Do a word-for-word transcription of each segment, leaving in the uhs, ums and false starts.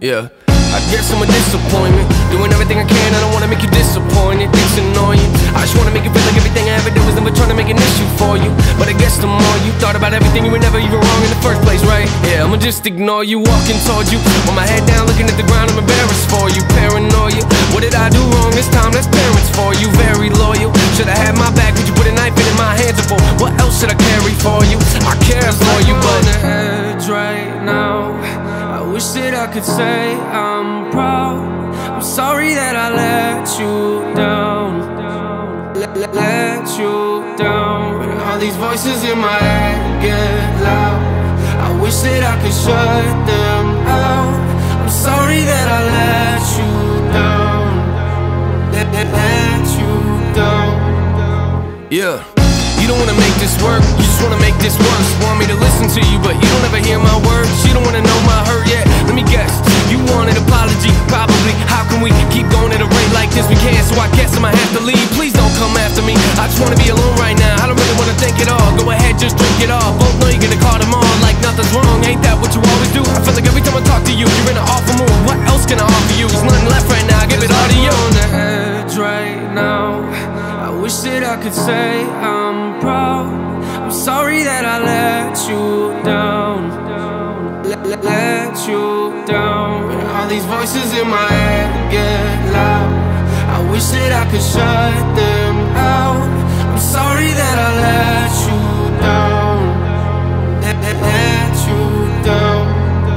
Yeah, I guess I'm a disappointment. Doing everything I can, I don't wanna make you disappointed. It's annoying. I just wanna make it feel like everything I ever did was never trying to make an issue for you. But I guess the more you thought about everything, you were never even wrong in the first place, right? Yeah, I'ma just ignore you, walking towards you with my head down, looking at the ground. I'm embarrassed for you, paranoia. What did I do wrong this time? That's parents for you, very loyal. Should've had my back, would you put a knife in my hands for? What else should I carry for you? I care for you, but on the edge right now. I wish that I could say I'm proud. I'm sorry that I let you down. Let, let, let you down. When all these voices in my head get loud, I wish that I could shut them out. I'm sorry that I let you down. Let, let, let you down. Yeah. You don't wanna make this work, you just wanna make this worse. Want me to listen to you, but you don't ever hear my words. You don't wanna know my hurt yet. Let me guess, you want an apology, probably. How can we keep going at a rate like this? We can't, so I guess I'ma have to leave. Please don't come after me, I just wanna be alone right now. I don't really wanna think it all, go ahead, just drink it all. Both know you're gonna call them on like nothing's wrong. Ain't that what you always do? I feel like every time I talk to you, you're in an awful mood. What else can I offer you? There's nothing left right now, I give it all to you. On the edge right now, I wish that I could say I'm proud. I'm sorry that I let you down. Let, let, let you down. When all these voices in my head get loud, I wish that I could shut them out. I'm sorry that I let you down. Let, let, let you down.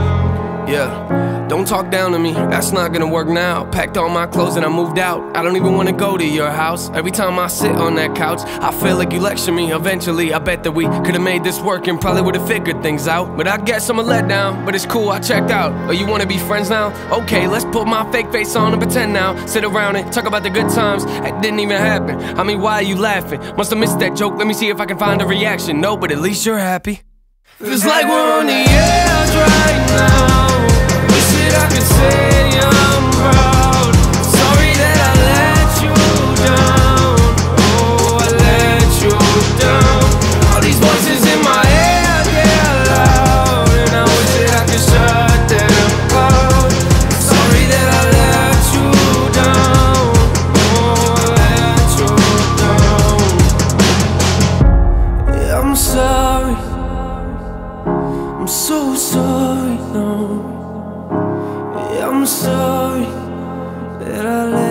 Yeah. Don't talk down to me, that's not gonna work now. Packed all my clothes and I moved out. I don't even wanna go to your house. Every time I sit on that couch, I feel like you lecture me. Eventually, I bet that we could've made this work and probably would've figured things out. But I guess I'm a letdown, but it's cool, I checked out. Oh, you wanna be friends now? Okay, let's put my fake face on and pretend now. Sit around and talk about the good times that didn't even happen. I mean, why are you laughing? Must've missed that joke, let me see if I can find a reaction. No, but at least you're happy. Feels like we're on the edge right now. I could say I'm proud. Sorry that I let you down. Oh, I let you down. All these voices in my head get loud, and I wish that I could shut them out. Sorry that I let you down. Oh, I let you down. Yeah, I'm sorry. I'm so sorry now. I'm sorry that I let